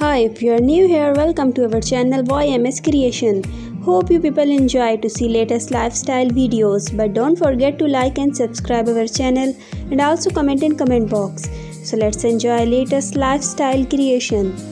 Hi, if you are new here, welcome to our channel YMS Creation. Hope you people enjoy to see latest lifestyle videos, but don't forget to like and subscribe our channel and also comment in comment box. So let's enjoy latest lifestyle creation.